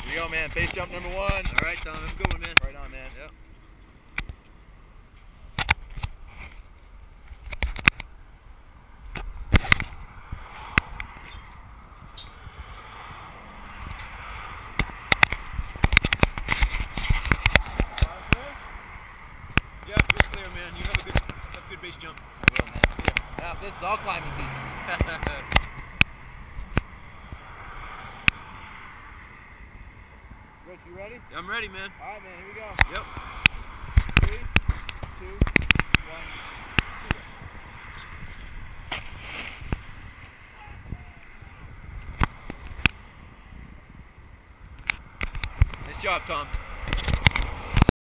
Here you go, man. Base jump number 1. All right, Tom. Have a good one, man. Right on, man. Yep. Yep, you're clear, man. You have a good base jump. I will, man. Yeah, this is all climbing season. Rich, you ready? I'm ready, man. All right, man. Here we go. Yep. 3, 2, 1. Nice job, Tom.